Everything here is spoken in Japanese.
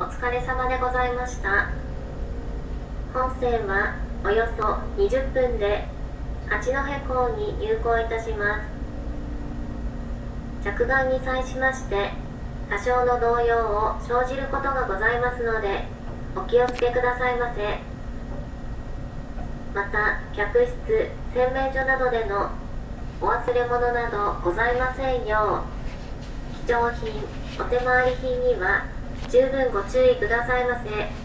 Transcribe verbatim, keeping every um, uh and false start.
お疲れ様でございました。本線はおよそにじゅっぷんで八戸港に入港いたします。着岸に際しまして多少の動揺を生じることがございますのでお気をつけくださいませ。また客室、洗面所などでのお忘れ物などございませんよう、貴重品、お手回り品には十分ご注意くださいませ。